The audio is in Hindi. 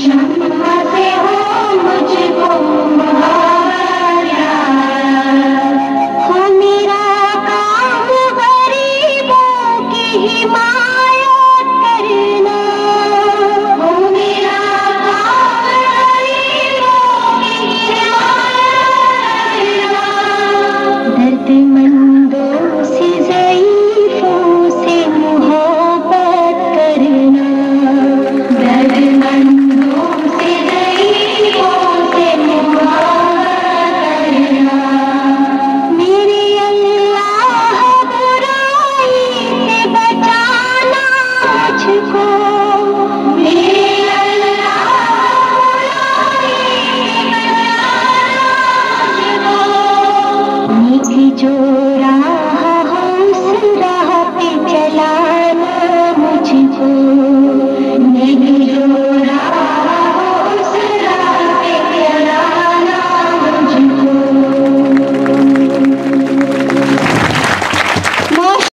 शम्मा से हो मुझको मुहारा, हो मेरा काम गरीबों की हिमायत करना, हो मेरा काम गरीबों की हिमायत करना, दर्दमंदों से ज़ईफ़ों से मोहब्बत करना, दर्दमंदों से ज़ईफ़ों से मोहब्बत करना, मेरे अल्लाह बुराई से बचाना मुझको, मेरे अल्लाह बुराई से बचाना मुझको, नेक जो